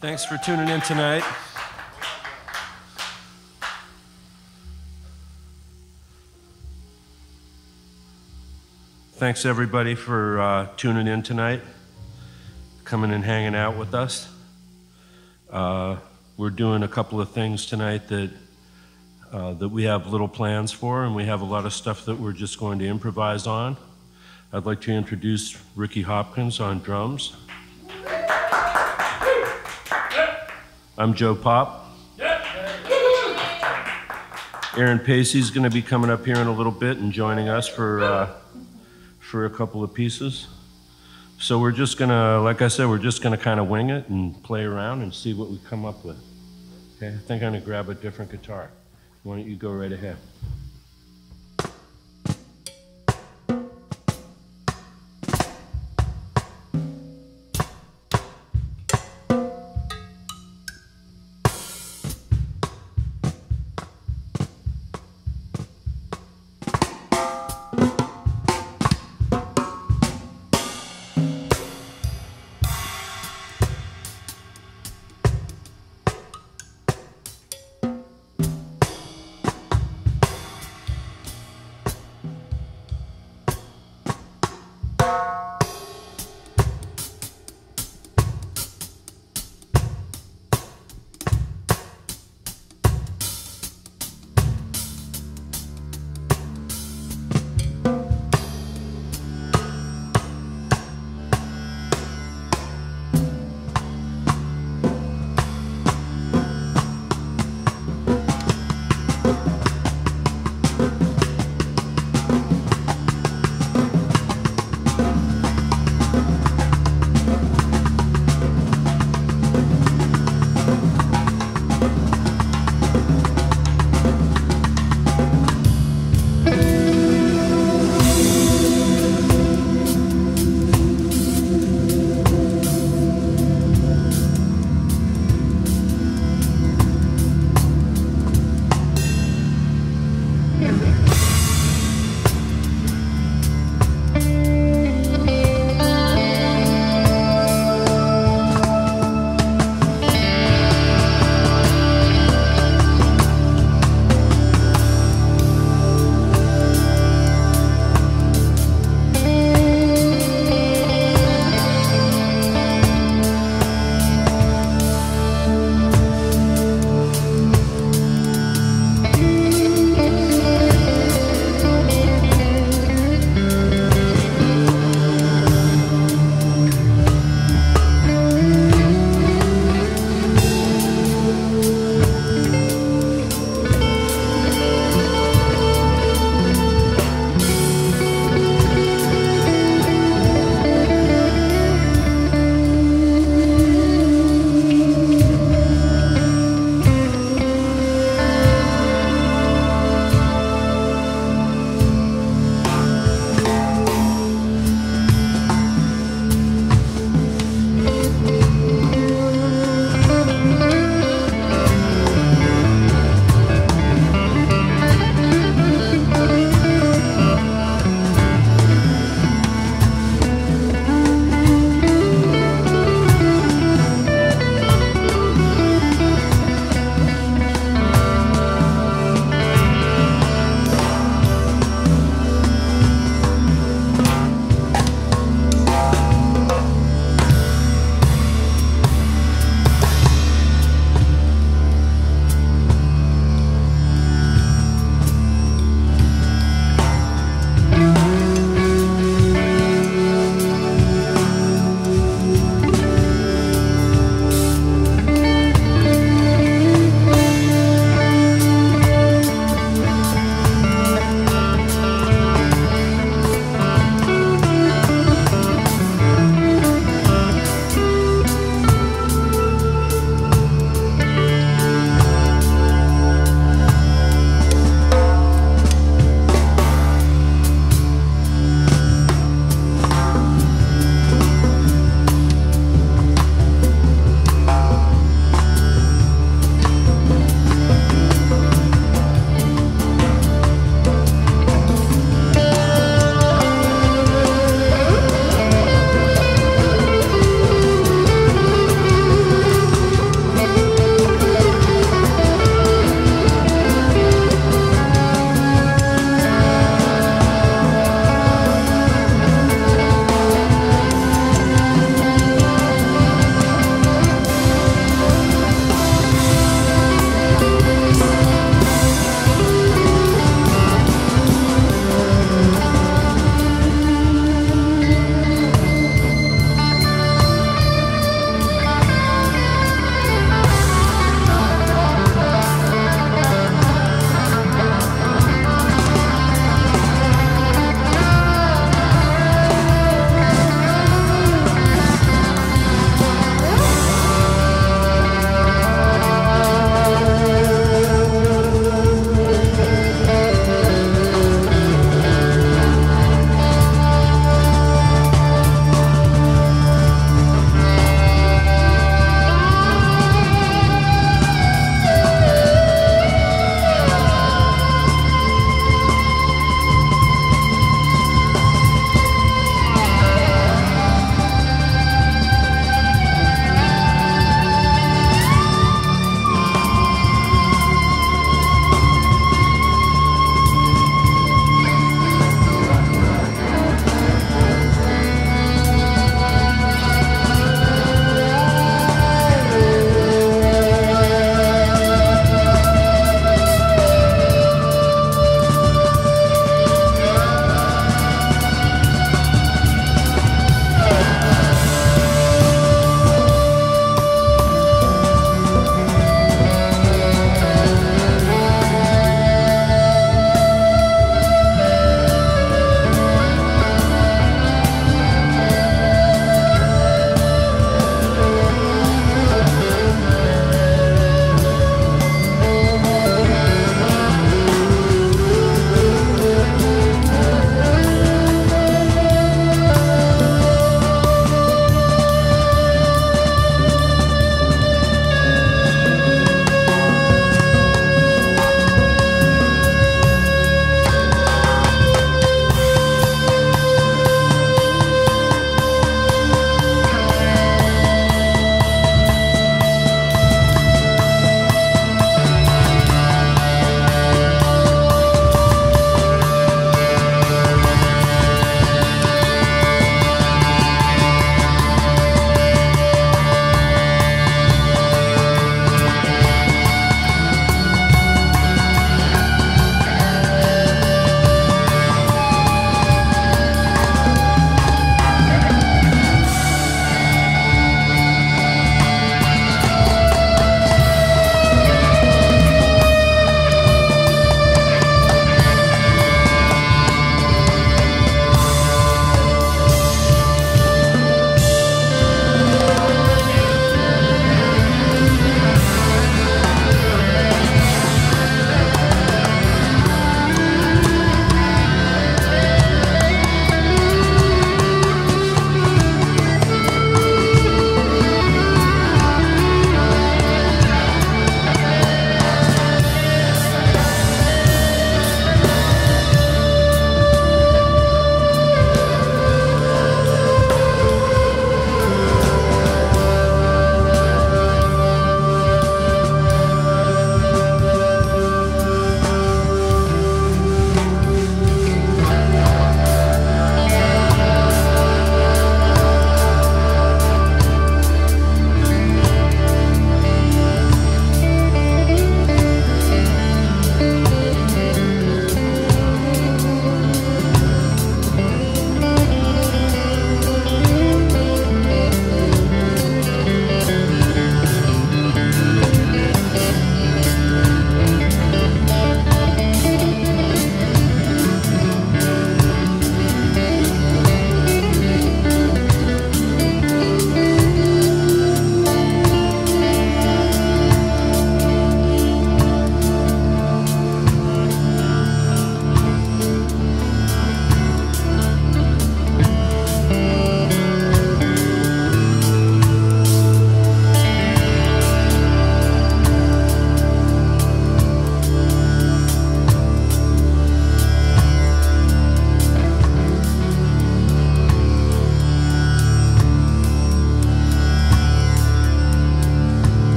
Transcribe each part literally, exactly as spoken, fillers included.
Thanks for tuning in tonight. Thanks everybody for uh, tuning in tonight, coming and hanging out with us. Uh, we're doing a couple of things tonight that uh, that we have little plans for, and we have a lot of stuff that we're just going to improvise on. I'd like to introduce Rickie Hopkins on drums. I'm Joe Popp. Aaron Pacy's going to be coming up here in a little bit and joining us for uh, for a couple of pieces. So we're just gonna, like I said, we're just gonna kind of wing it and play around and see what we come up with. Okay, I think I'm gonna grab a different guitar. Why don't you go right ahead?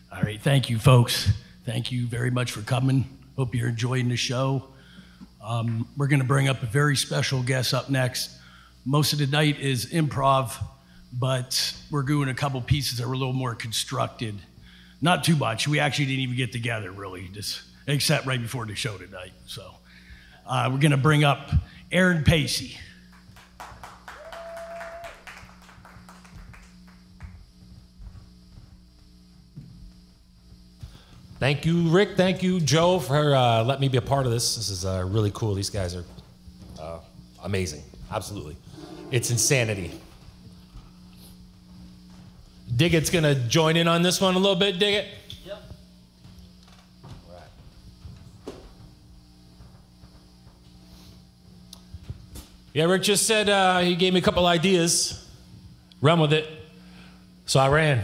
All right, thank you, folks. Thank you very much for coming. Hope you're enjoying the show. Um, we're going to bring up a very special guest up next. Most of the night is improv, but we're doing a couple pieces that were a little more constructed. Not too much. We actually didn't even get together, really, just except right before the show tonight. So uh, we're going to bring up Aaron Pacy. Thank you, Rick. Thank you, Joe, for uh, letting me be a part of this. This is uh, really cool. These guys are uh, amazing. Absolutely. It's insanity. Digg It's going to join in on this one a little bit. Digg It? Yep. All right. Yeah, Rick just said uh, he gave me a couple ideas. Run with it. So I ran.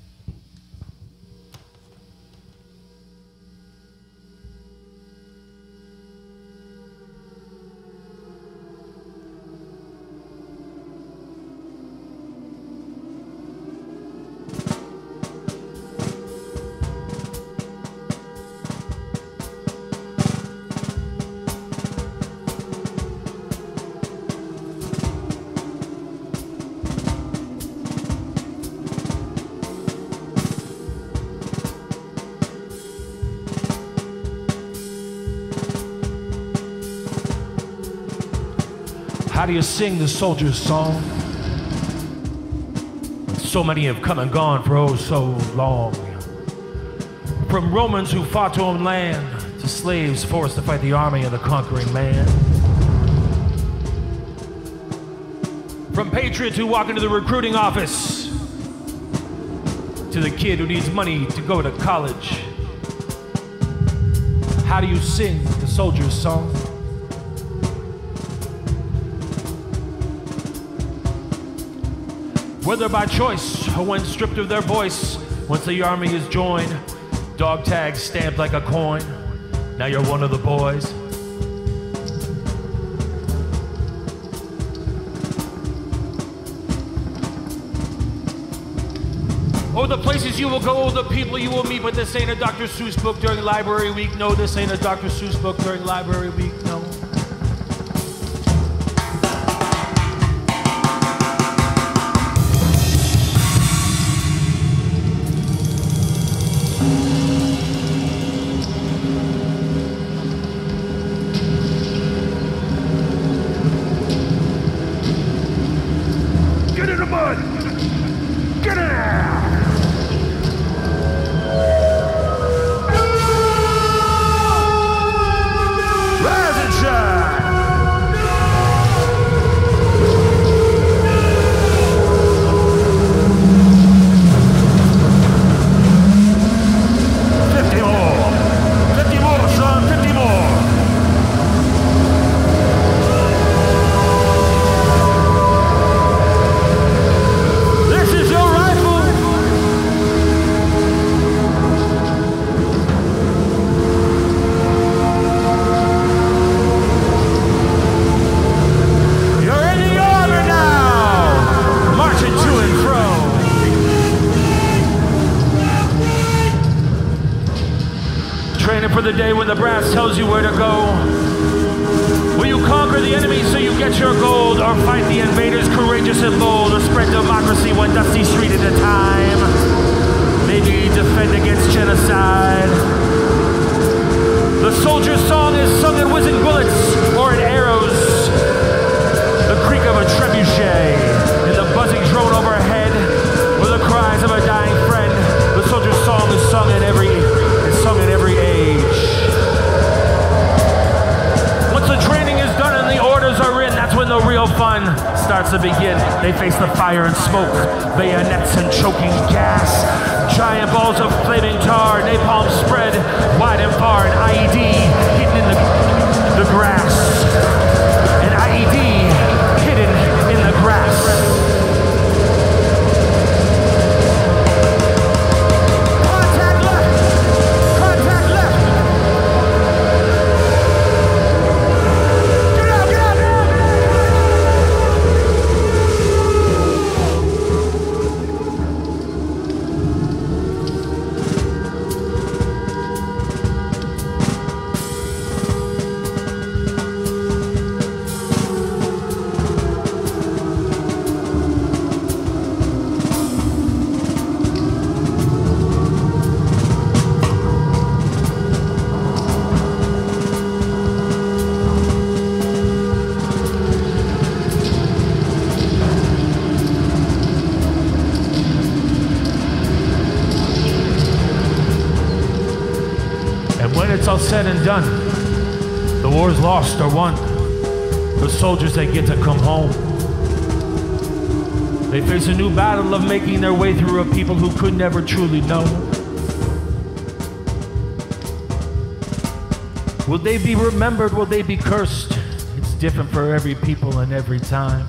How do you sing the soldier's song? So many have come and gone for oh so long. From Romans who fought to own land, to slaves forced to fight the army of the conquering man. From patriots who walk into the recruiting office, to the kid who needs money to go to college. How do you sing the soldier's song? Whether by choice or when stripped of their voice, once the army is joined, dog tags stamped like a coin, now you're one of the boys. Oh, the places you will go, oh, the people you will meet, but this ain't a Doctor Seuss book during library week. No, this ain't a Doctor Seuss book during library week, no. For the day when the brass tells you where to go. Will you conquer the enemy so you get your gold, or fight the invaders courageous and bold, or spread democracy one dusty street at a time? Maybe defend against genocide. The soldier's song is sung in whizzing bullets or in arrows. The creak of a trebuchet and the buzzing drone overhead, or the cries of a dying friend. The soldier's song is sung in every is sung in every age. Once the training is done and the orders are in, that's when the real fun starts to begin. They face the fire and smoke, bayonets and choking gas, giant balls of flaming tar, napalm spread wide and far, an I E D hidden in the, the grass. An I E D hidden in the grass. all said and done, the war's lost or won. The soldiers, they get to come home. They face a new battle of making their way through a people who could never truly know. Will they be remembered? Will they be cursed? It's different for every people and every time.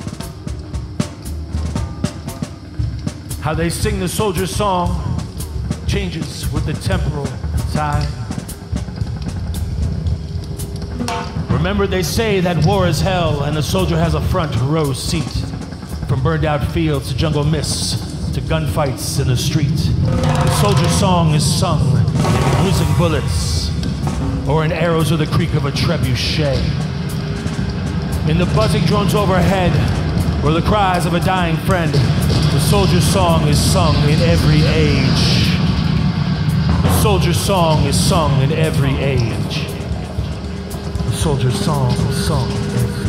How they sing the soldier's song changes with the temporal tide. Remember, they say that war is hell and the soldier has a front row seat. From burned out fields to jungle mists to gunfights in the street. The soldier's song is sung in whizzing bullets or in arrows of the creak of a trebuchet. In the buzzing drones overhead or the cries of a dying friend, the soldier's song is sung in every age. The soldier's song is sung in every age. The soldier's song is sung in every age.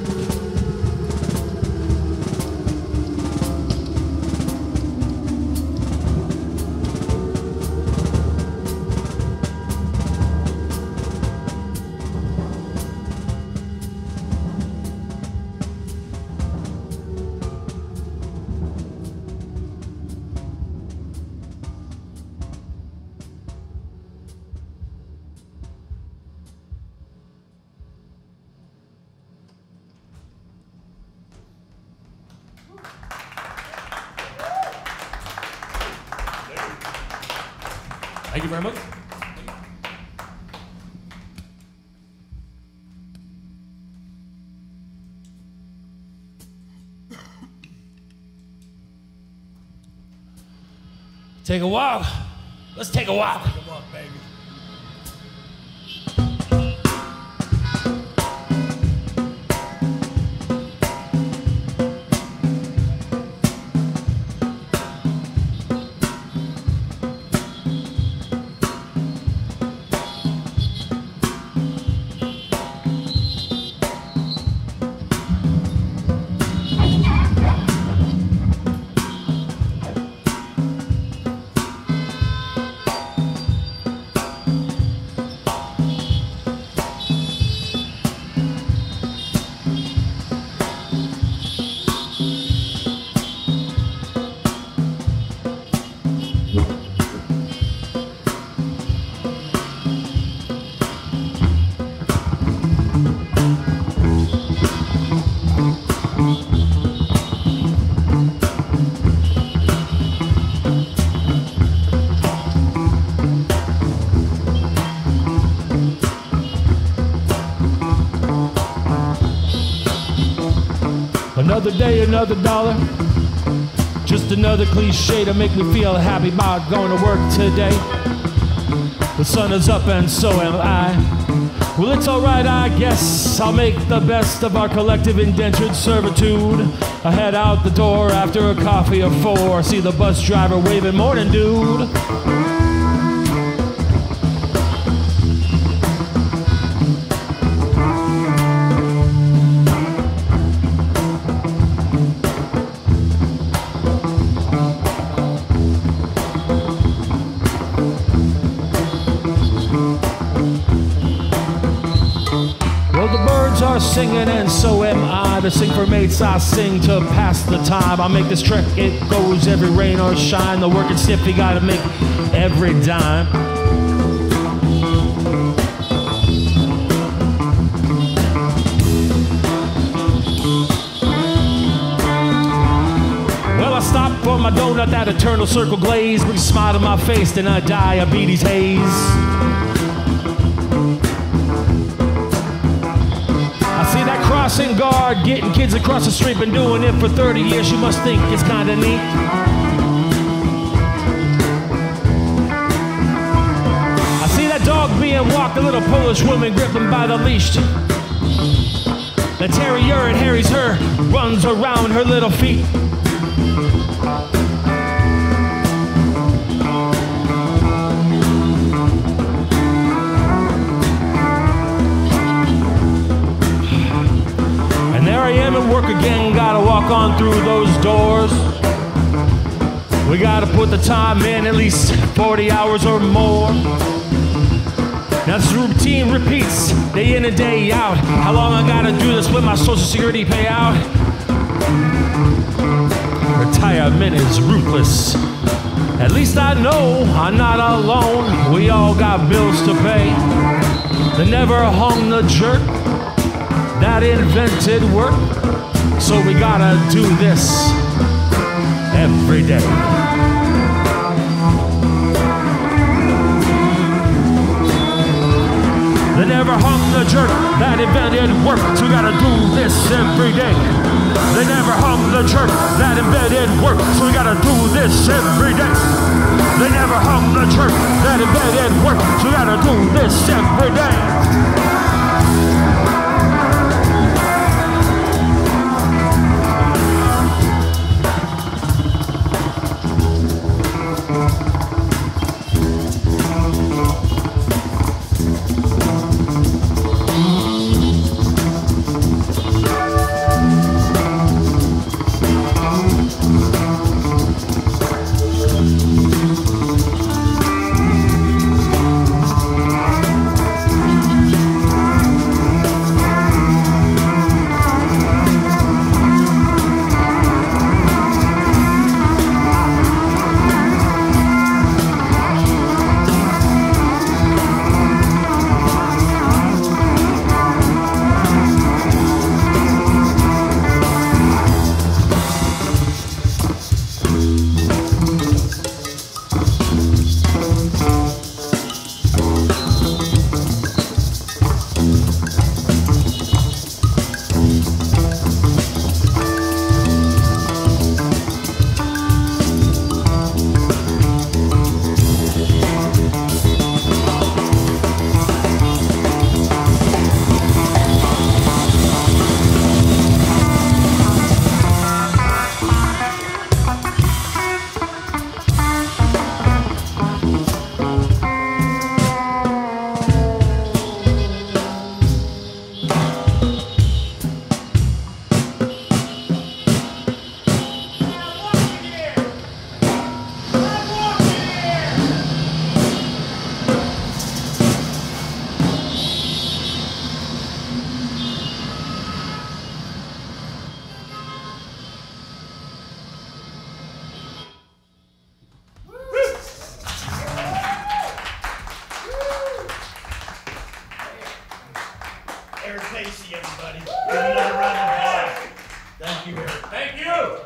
Thank you very much. Take a walk. Let's take a walk. Take a walk, baby. Another day, another dollar. Just another cliche to make me feel happy about going to work today. The sun is up and so am I. Well, it's alright, I guess. I'll make the best of our collective indentured servitude. I head out the door after a coffee or four. See the bus driver waving, morning, dude. Singing and so am I. To sing for mates, I sing to pass the time. I make this trek, it goes every rain or shine. The working stiff, you gotta make every dime. Well, I stop for my donut, that eternal circle glaze. Brings a smile to my face, then I diabetes haze. Crossing guard, getting kids across the street, been doing it for thirty years. You must think it's kinda neat. I see that dog being walked, a little Polish woman gripping by the leash. The terrier, it harries her, runs around her little feet. I am at work again, gotta walk on through those doors. We gotta put the time in, at least forty hours or more. Now this routine repeats day in and day out. How long I gotta do this with my social security payout? Retirement is ruthless. At least I know I'm not alone. We all got bills to pay. They never hung the jerk that invented work. So we gotta do this every day. They never hung the jerk that invented work, so we gotta do this every day. They never hung the jerk that invented work, so we gotta do this every day. They never hung the jerk that invented work, so we gotta do this every day. Eric Pacy, everybody. Give another round of applause. Thank you, Eric. Thank you.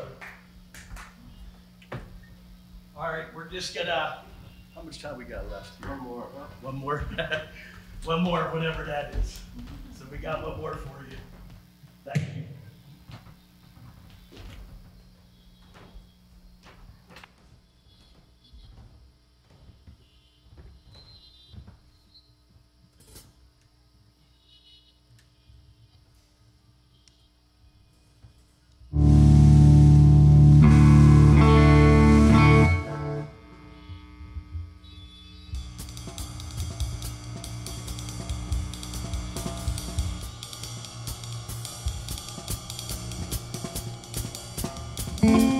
All right, we're just gonna. How much time we got left? One more. Huh? One more. One more, whatever that is. So we got one more for you. Thank you. Mm-hmm.